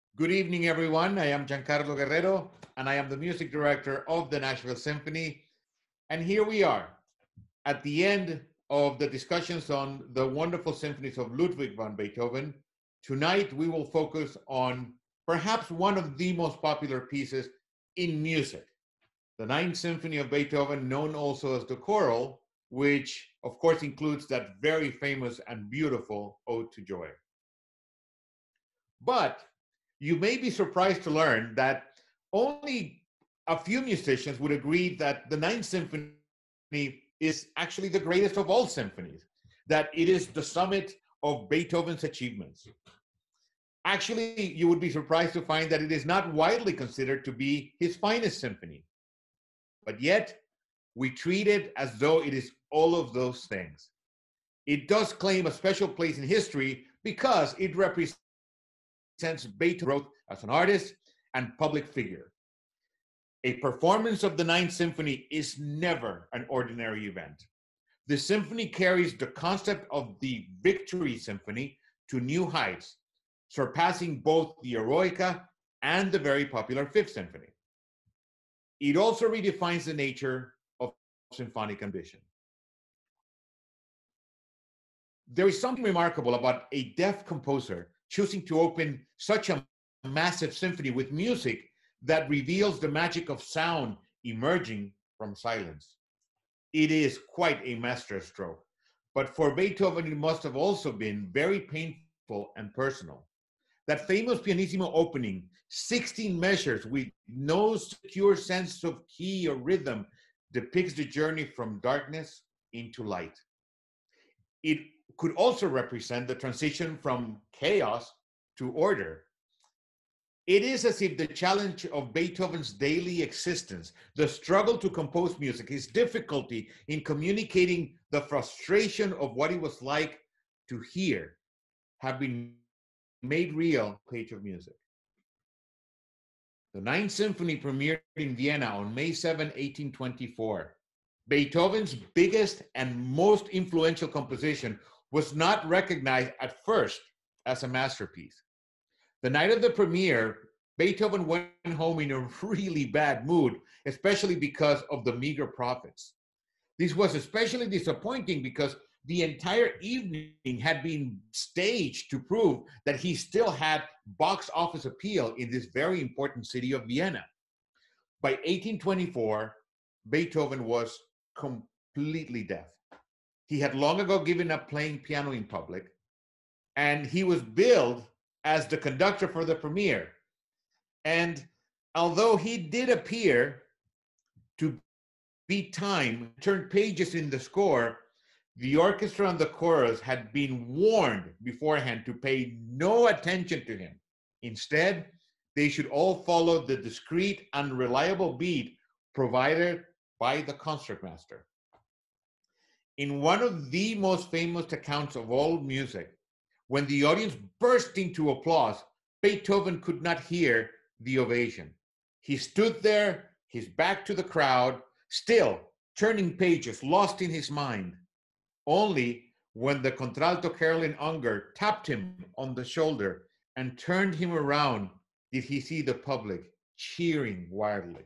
Good evening, everyone. I am Giancarlo Guerrero, and I am the music director of the Nashville Symphony. And here we are at the end of the discussions on the wonderful symphonies of Ludwig van Beethoven. Tonight, we will focus on perhaps one of the most popular pieces in music, the Ninth Symphony of Beethoven, known also as the Choral, which of course includes that very famous and beautiful Ode to Joy. But you may be surprised to learn that only a few musicians would agree that the Ninth Symphony is actually the greatest of all symphonies, that it is the summit of Beethoven's achievements. Actually, you would be surprised to find that it is not widely considered to be his finest symphony. But yet, we treat it as though it is all of those things. It does claim a special place in history because it represents Beethoven's growth as an artist and public figure. A performance of the Ninth Symphony is never an ordinary event. The symphony carries the concept of the Victory Symphony to new heights, surpassing both the Eroica and the very popular Fifth Symphony. It also redefines the nature of symphonic ambition. There is something remarkable about a deaf composer choosing to open such a massive symphony with music that reveals the magic of sound emerging from silence. It is quite a masterstroke, but for Beethoven, it must have also been very painful and personal. That famous pianissimo opening, 16 measures with no secure sense of key or rhythm, depicts the journey from darkness into light. It could also represent the transition from chaos to order. It is as if the challenge of Beethoven's daily existence, the struggle to compose music, his difficulty in communicating the frustration of what it was like to hear, have been made real on the page of music. The Ninth Symphony premiered in Vienna on May 7, 1824. Beethoven's biggest and most influential composition was not recognized at first as a masterpiece. The night of the premiere, Beethoven went home in a really bad mood, especially because of the meager profits. This was especially disappointing because the entire evening had been staged to prove that he still had box office appeal in this very important city of Vienna. By 1824, Beethoven was completely deaf. He had long ago given up playing piano in public, and he was billed as the conductor for the premiere. And although he did appear to beat time, turn pages in the score, the orchestra and the chorus had been warned beforehand to pay no attention to him. Instead, they should all follow the discreet and reliable beat provided by the concertmaster. In one of the most famous accounts of all music, when the audience burst into applause, Beethoven could not hear the ovation. He stood there, his back to the crowd, still turning pages, lost in his mind. Only when the contralto Caroline Unger tapped him on the shoulder and turned him around did he see the public cheering wildly.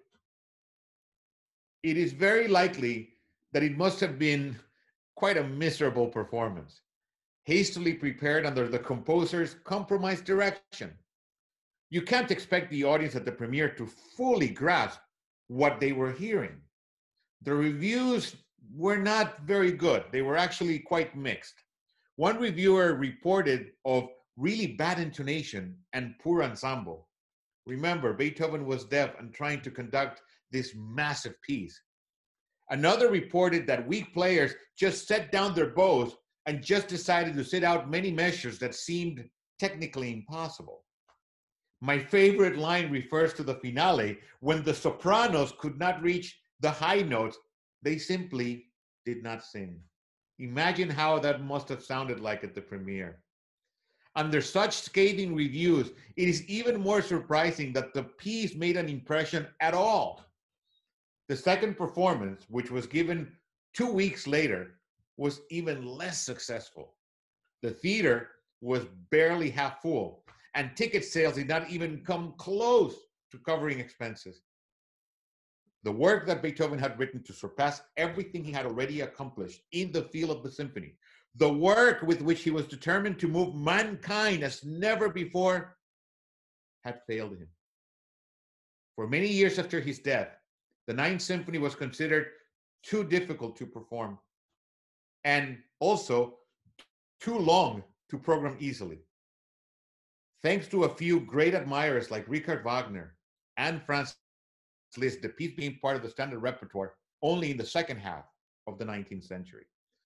It is very likely that it must have been quite a miserable performance, hastily prepared under the composer's compromised direction. You can't expect the audience at the premiere to fully grasp what they were hearing. The reviews were not very good. They were actually quite mixed. One reviewer reported of really bad intonation and poor ensemble. Remember, Beethoven was deaf and trying to conduct this massive piece. Another reported that weak players just set down their bows and just decided to sit out many measures that seemed technically impossible. My favorite line refers to the finale, when the sopranos could not reach the high notes. They simply did not sing. Imagine how that must have sounded like at the premiere. Under such scathing reviews, it is even more surprising that the piece made an impression at all. The second performance, which was given 2 weeks later, was even less successful. The theater was barely half full, and ticket sales did not even come close to covering expenses. The work that Beethoven had written to surpass everything he had already accomplished in the field of the symphony, the work with which he was determined to move mankind as never before, had failed him. For many years after his death, the Ninth Symphony was considered too difficult to perform and also too long to program easily. Thanks to a few great admirers like Richard Wagner and Franz Liszt, the piece being part of the standard repertoire only in the second half of the 19th century.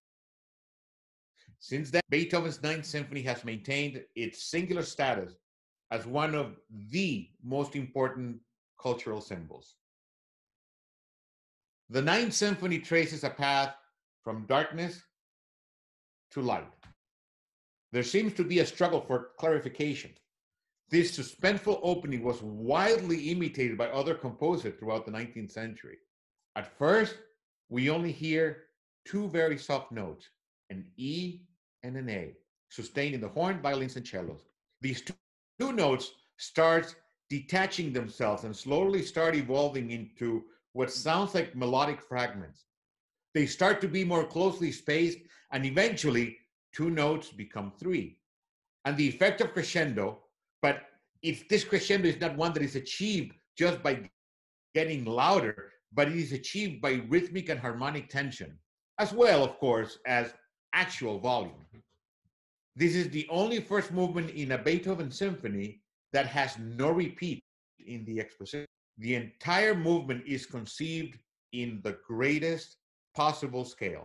Since then, Beethoven's Ninth Symphony has maintained its singular status as one of the most important cultural symbols. The Ninth Symphony traces a path from darkness to light. There seems to be a struggle for clarification. This suspenseful opening was widely imitated by other composers throughout the 19th century. At first, we only hear two very soft notes, an E and an A, sustained in the horn, violins, and cellos. These two notes start detaching themselves and slowly start evolving into what sounds like melodic fragments. They start to be more closely spaced, and eventually, two notes become three. And the effect of crescendo, but this crescendo is not one that is achieved just by getting louder, but it is achieved by rhythmic and harmonic tension, as well, of course, as actual volume. This is the only first movement in a Beethoven symphony that has no repeat in the exposition. The entire movement is conceived in the greatest possible scale.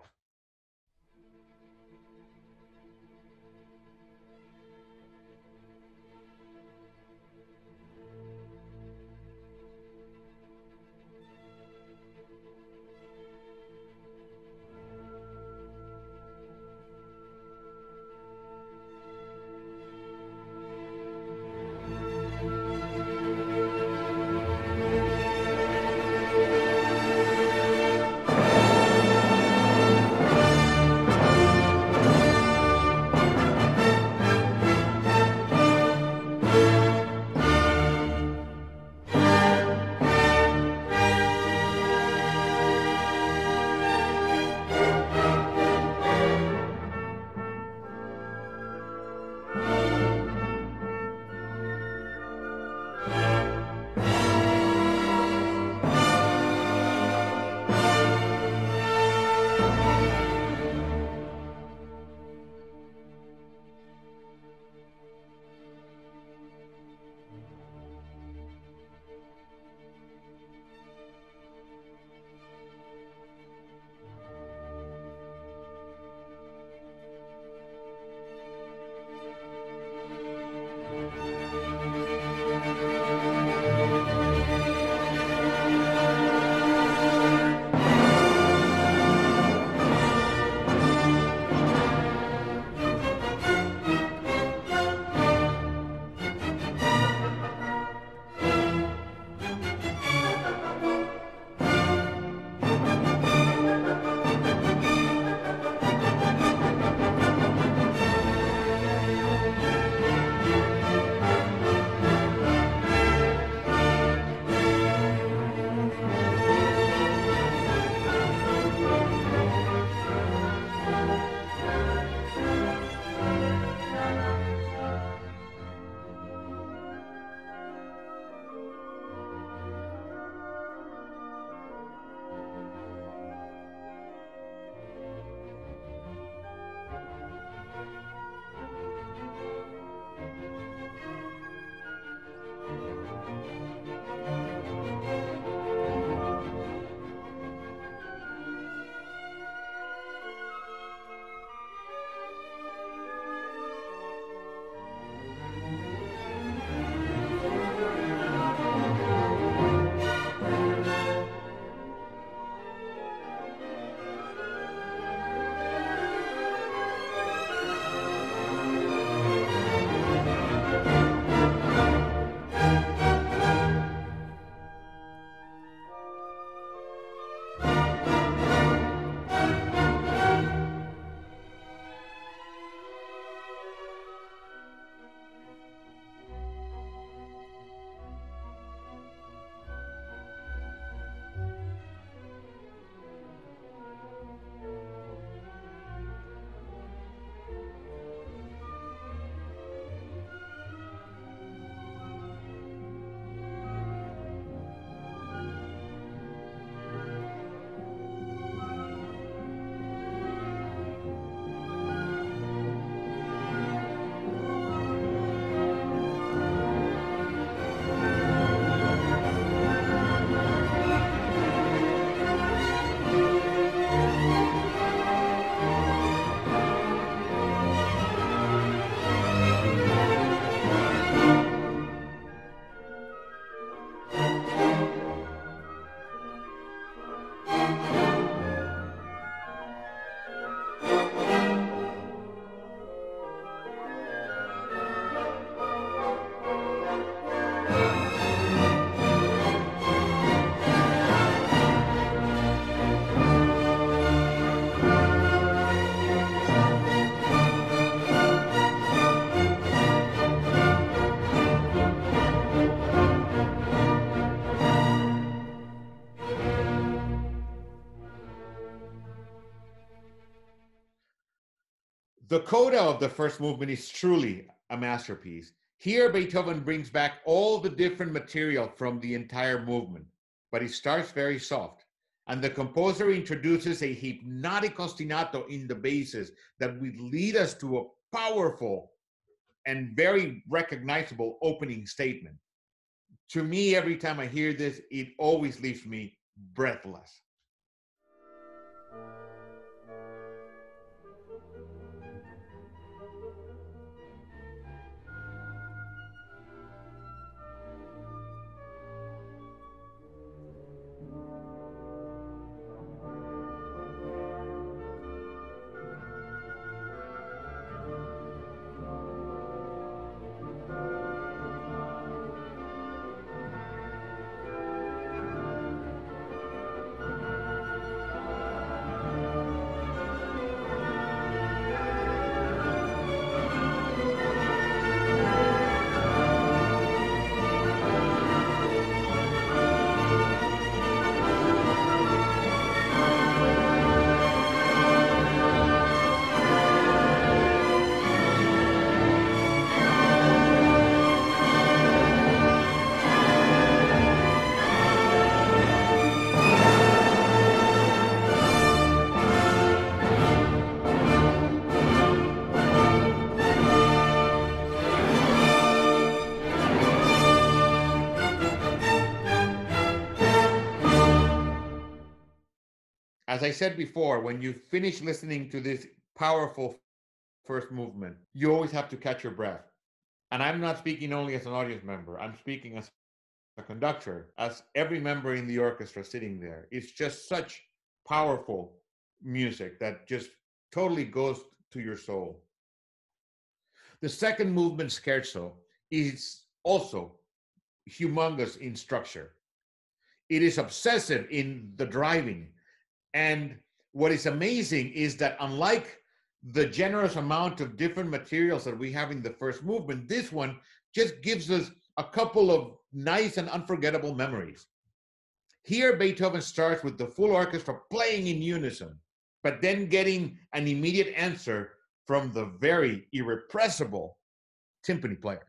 The coda of the first movement is truly a masterpiece. Here, Beethoven brings back all the different material from the entire movement, but it starts very soft. And the composer introduces a hypnotic ostinato in the basses that will lead us to a powerful and very recognizable opening statement. To me, every time I hear this, it always leaves me breathless. As I said before, when you finish listening to this powerful first movement, you always have to catch your breath. And I'm not speaking only as an audience member, I'm speaking as a conductor, as every member in the orchestra sitting there. It's just such powerful music that just totally goes to your soul. The second movement, Scherzo, is also humongous in structure. It is obsessive in the driving. And what is amazing is that unlike the generous amount of different materials that we have in the first movement, this one just gives us a couple of nice and unforgettable memories. Here, Beethoven starts with the full orchestra playing in unison, but then getting an immediate answer from the very irrepressible timpani player.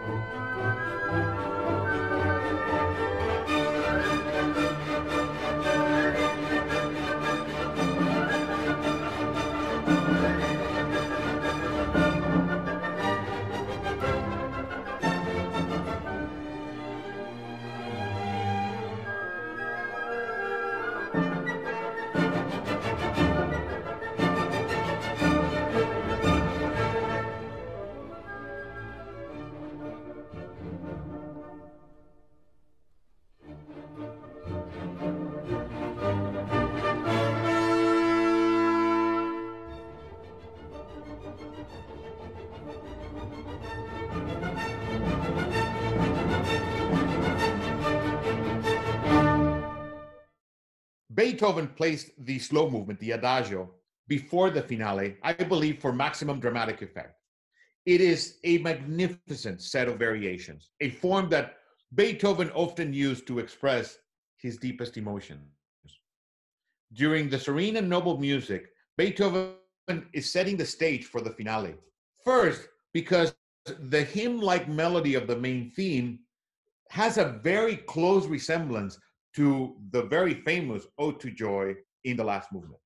Beethoven placed the slow movement, the adagio, before the finale, I believe, for maximum dramatic effect. It is a magnificent set of variations, a form that Beethoven often used to express his deepest emotions. During the serene and noble music, Beethoven is setting the stage for the finale. First, because the hymn-like melody of the main theme has a very close resemblance to the very famous Ode to Joy in the last movement.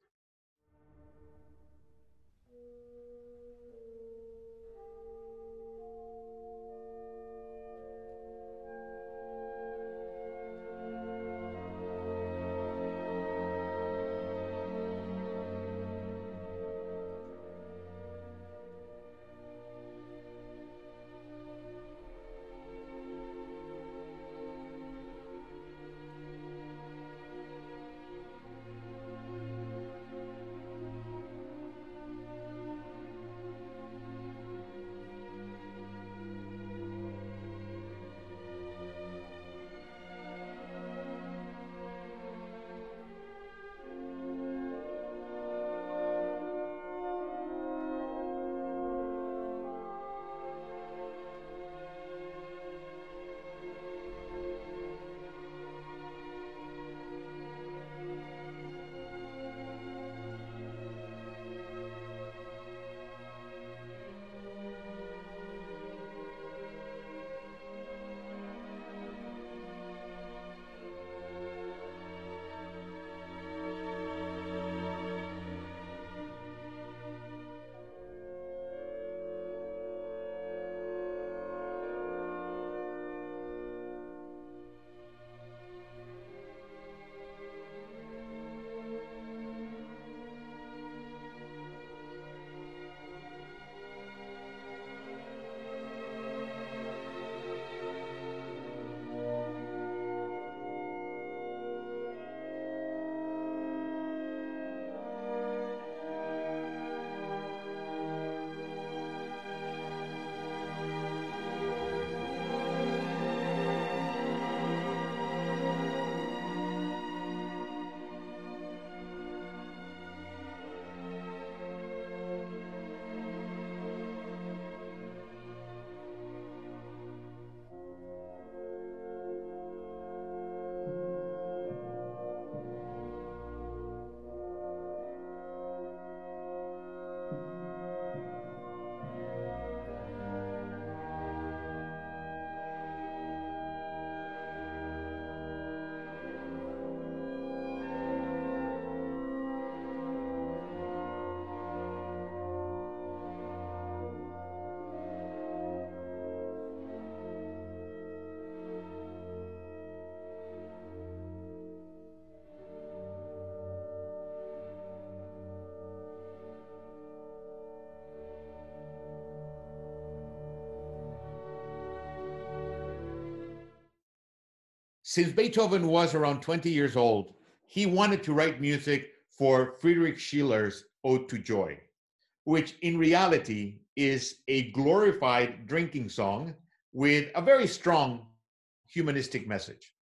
Since Beethoven was around 20 years old, he wanted to write music for Friedrich Schiller's Ode to Joy, which in reality is a glorified drinking song with a very strong humanistic message.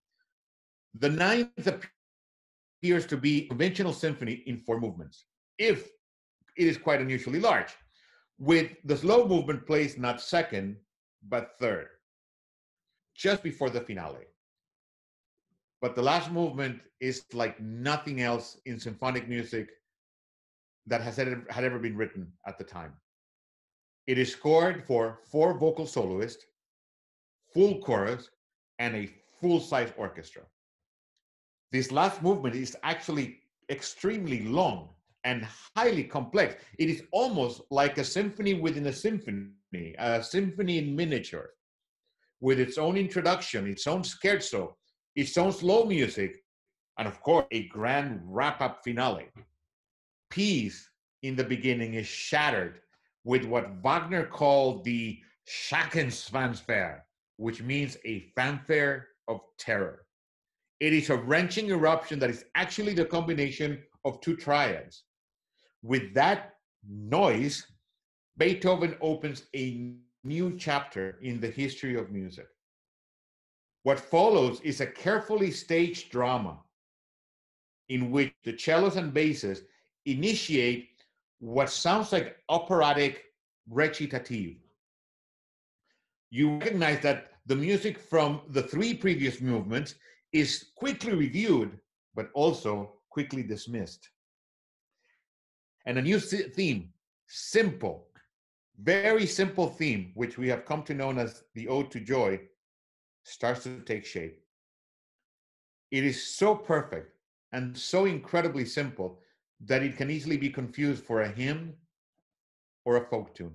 The ninth appears to be a conventional symphony in four movements, if it is quite unusually large, with the slow movement placed not second, but third, just before the finale. But the last movement is like nothing else in symphonic music that had ever been written at the time. It is scored for four vocal soloists, full chorus, and a full-size orchestra. This last movement is actually extremely long and highly complex. It is almost like a symphony within a symphony in miniature, with its own introduction, its own scherzo, its own slow music, and of course, a grand wrap-up finale. Peace in the beginning is shattered with what Wagner called the Schreckensfanfare, which means a fanfare of terror. It is a wrenching eruption that is actually the combination of two triads. With that noise, Beethoven opens a new chapter in the history of music. What follows is a carefully staged drama in which the cellos and basses initiate what sounds like operatic recitative. You recognize that the music from the three previous movements is quickly reviewed, but also quickly dismissed. And a new theme, simple, very simple theme, which we have come to know as the Ode to Joy, starts to take shape. It is so perfect and so incredibly simple that it can easily be confused for a hymn or a folk tune.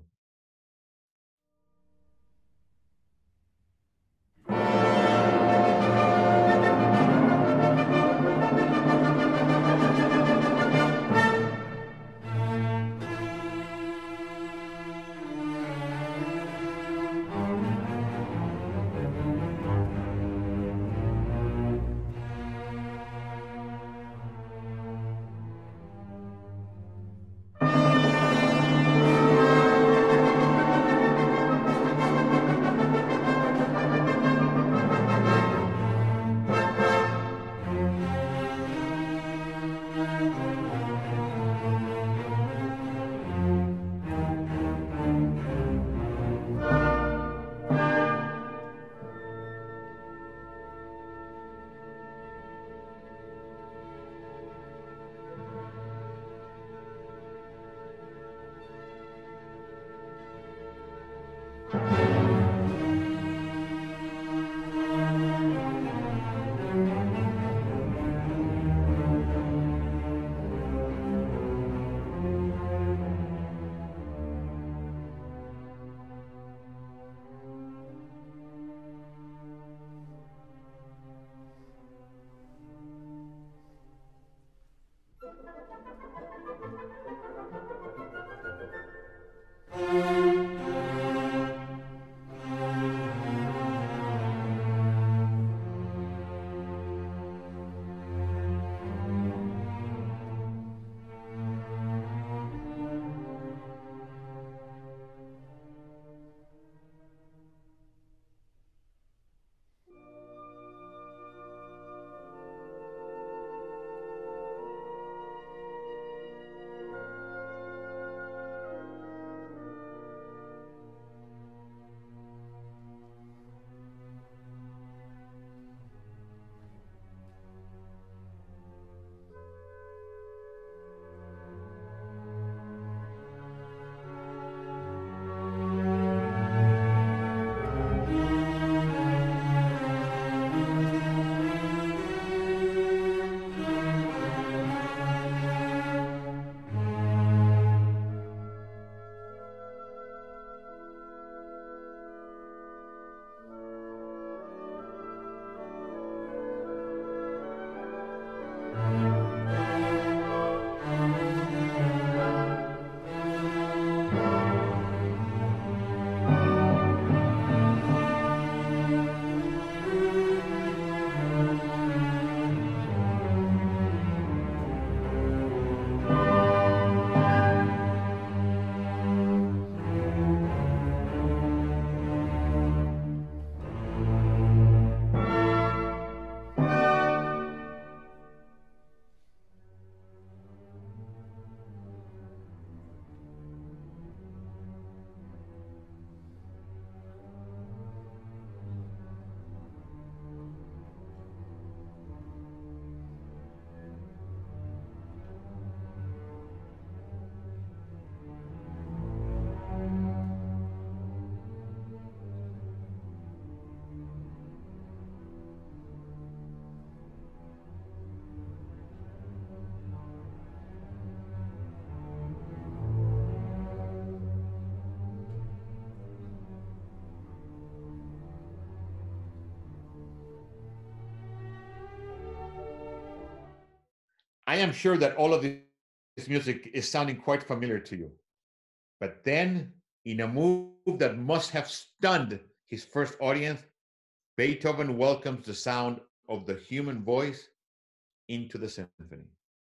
I am sure that all of this music is sounding quite familiar to you. But then, in a move that must have stunned his first audience, Beethoven welcomes the sound of the human voice into the symphony.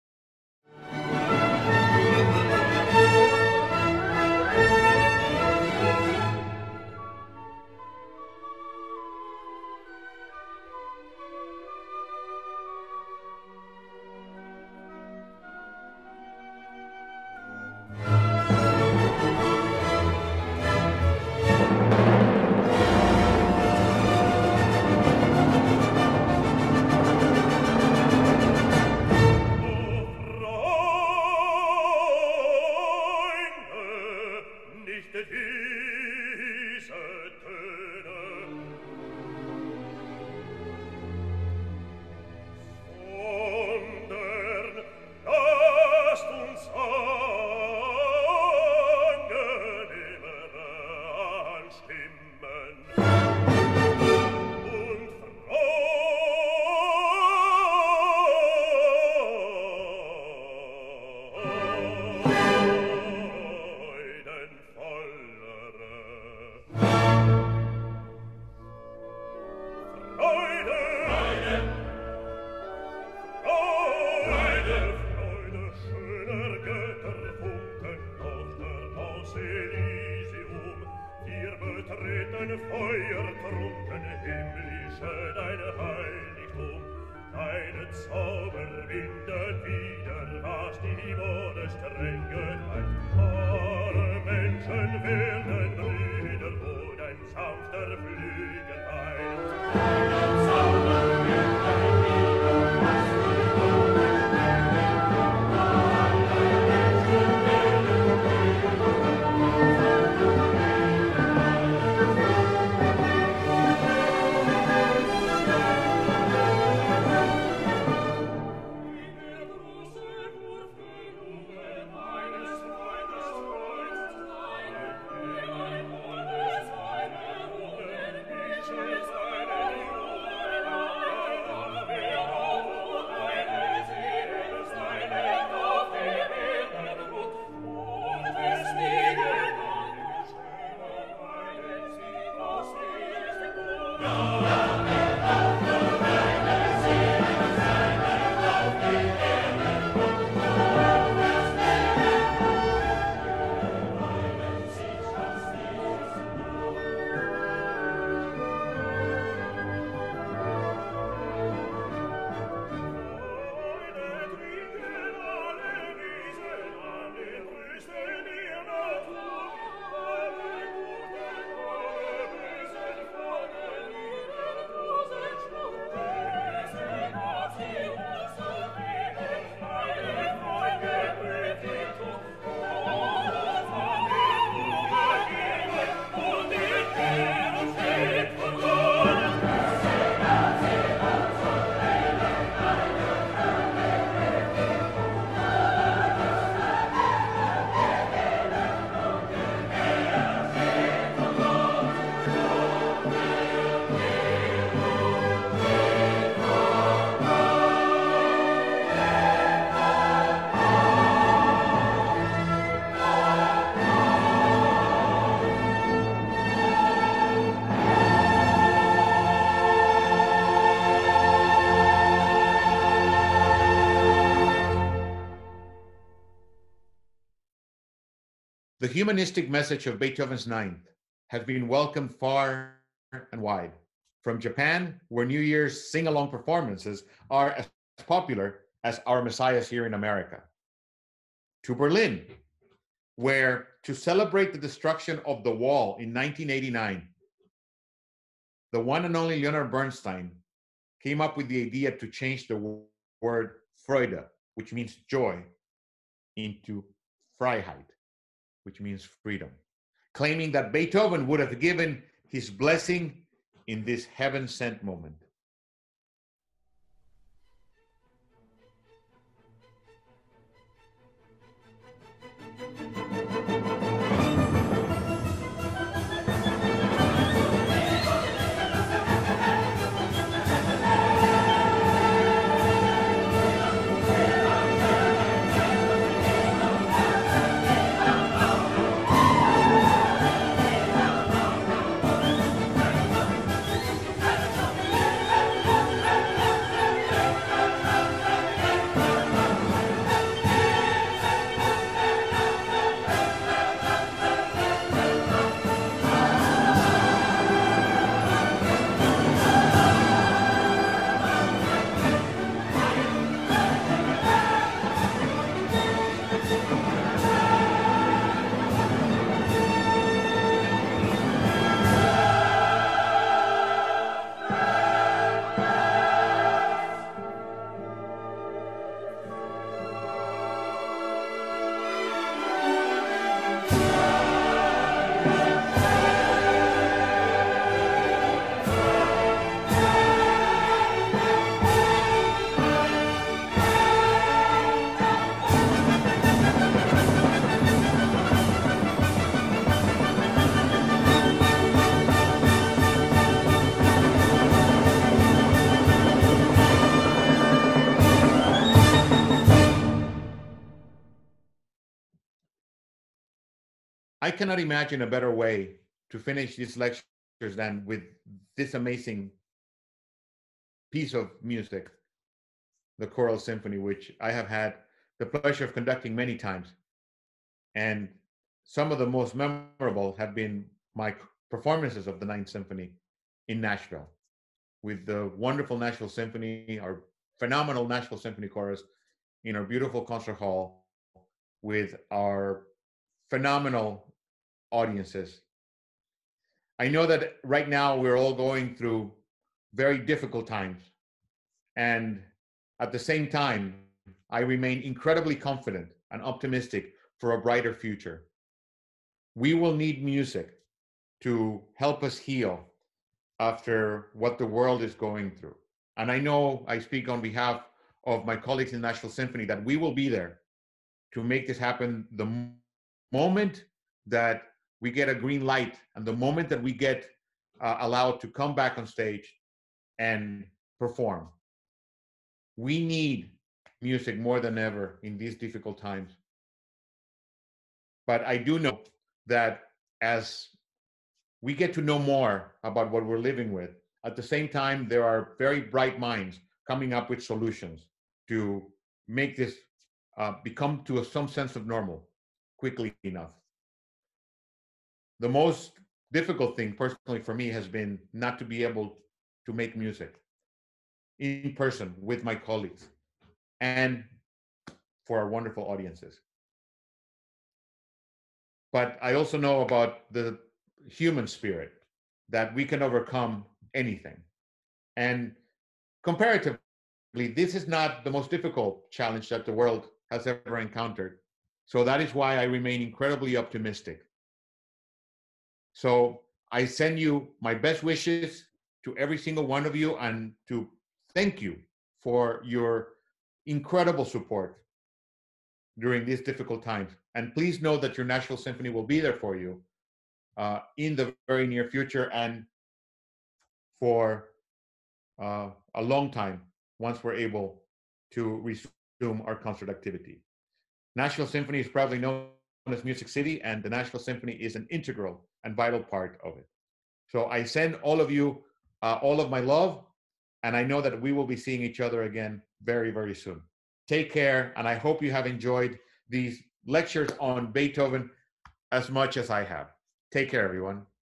The humanistic message of Beethoven's Ninth has been welcomed far and wide. From Japan, where New Year's sing-along performances are as popular as Our Messiahs here in America, to Berlin, where to celebrate the destruction of the wall in 1989, the one and only Leonard Bernstein came up with the idea to change the word Freude, which means joy, into Freiheit, which means freedom, claiming that Beethoven would have given his blessing in this heaven-sent moment. I cannot imagine a better way to finish these lectures than with this amazing piece of music, the Choral Symphony, which I have had the pleasure of conducting many times. And some of the most memorable have been my performances of the Ninth Symphony in Nashville, with the wonderful Nashville Symphony, our phenomenal Nashville Symphony Chorus, in our beautiful concert hall, with our phenomenal audiences. I know that right now we're all going through very difficult times. And at the same time, I remain incredibly confident and optimistic for a brighter future. We will need music to help us heal after what the world is going through. And I know I speak on behalf of my colleagues in National Symphony that we will be there to make this happen the moment that we get a green light and the moment that we get allowed to come back on stage and perform. We need music more than ever in these difficult times. But I do know that as we get to know more about what we're living with, at the same time, there are very bright minds coming up with solutions to make this become to some sense of normal quickly enough. The most difficult thing personally for me has been not to be able to make music in person with my colleagues and for our wonderful audiences. But I also know about the human spirit, that we can overcome anything. And comparatively, this is not the most difficult challenge that the world has ever encountered. So that is why I remain incredibly optimistic. So I send you my best wishes to every single one of you, and to thank you for your incredible support during these difficult times. And please know that your Nashville Symphony will be there for you in the very near future and for a long time once we're able to resume our concert activity. Nashville Symphony is proudly known as Music City, and the Nashville Symphony is an integral and vital part of it. So I send all of you all of my love, and I know that we will be seeing each other again very, very soon. Take care, and I hope you have enjoyed these lectures on Beethoven as much as I have. Take care, everyone.